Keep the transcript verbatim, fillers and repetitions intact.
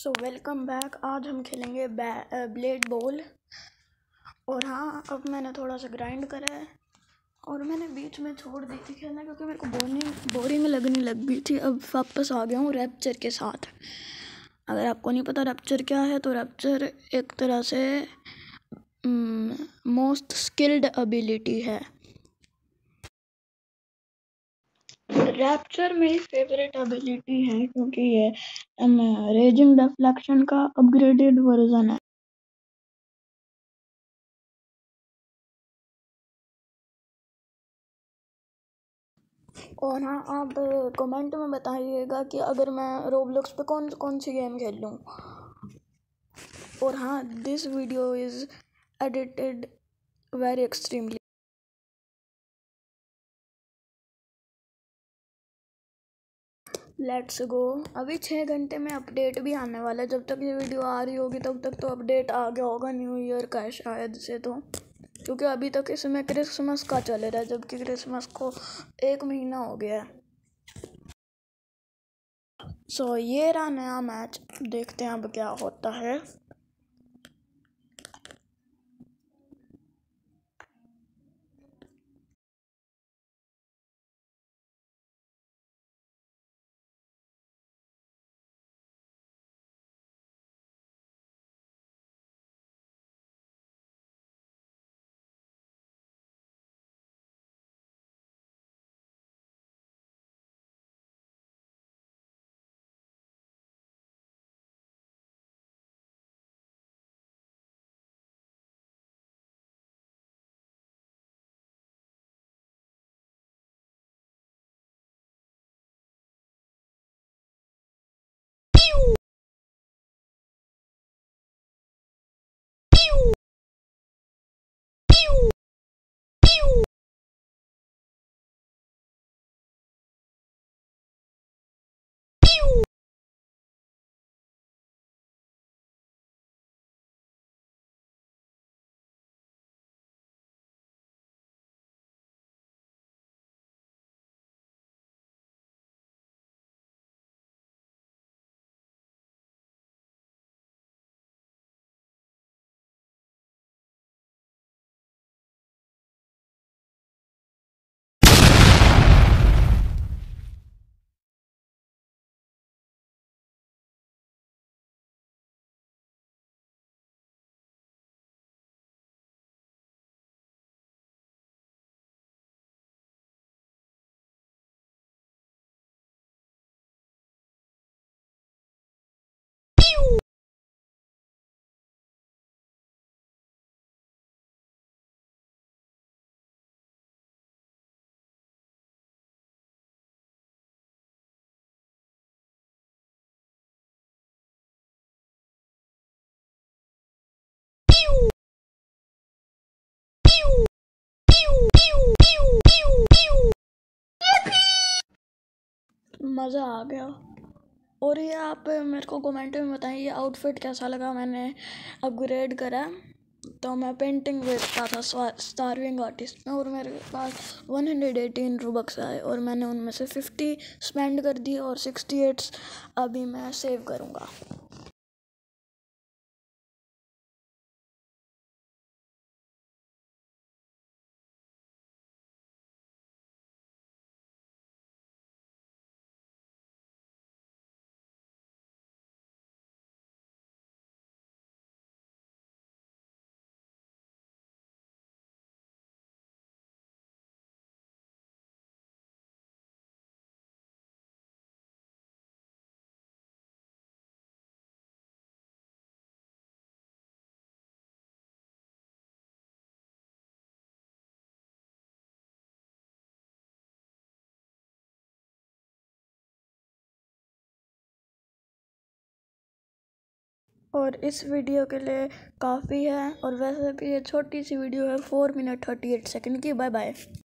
So welcome back. आज हम खेलेंगे ब्लेड बॉल। और हाँ, अब मैंने थोड़ा सा ग्राइंड करा है और मैंने बीच में छोड़ दी थी खेलना क्योंकि मेरे को बोरिंग बोरिंग लगने लग गई थी। अब वापस आ गया हूँ रैप्चर के साथ। अगर आपको नहीं पता रैप्चर क्या है, तो रैप्चर एक तरह से मोस्ट स्किल्ड एबिलिटी है। रैप्चर मेरी फेवरेट एबिलिटी है क्योंकि ये रेजिंग डिफ्लेक्शन का अपग्रेडेड वर्जन है। और हाँ, आप कमेंट में बताइएगा कि अगर मैं रोब्लॉक्स पे कौन कौन सी गेम खेल लूँ। और हाँ, this video is edited very extremely. Let's go. अभी छः घंटे में अपडेट भी आने वाला है। जब तक ये वीडियो आ रही होगी तब तक तो अपडेट आ गया होगा न्यू ईयर का शायद से, तो क्योंकि अभी तक इसमें क्रिसमस का चल रहा है, जबकि क्रिसमस को एक महीना हो गया है। सो so, ये रहा नया मैच। देखते हैं अब क्या होता है। मज़ा आ गया। और ये आप मेरे को कमेंट में बताइए ये आउटफिट कैसा लगा। मैंने अपग्रेड करा, तो मैं पेंटिंग बेचता था स्टारविंग आर्टिस्ट में, और मेरे पास वन हंड्रेड एटीन रूबक्स आए और मैंने उनमें से फिफ्टी स्पेंड कर दिए और सिक्सटी एट्स अभी मैं सेव करूँगा। और इस वीडियो के लिए काफ़ी है, और वैसे भी ये छोटी सी वीडियो है, four minute thirty eight second की। Bye bye.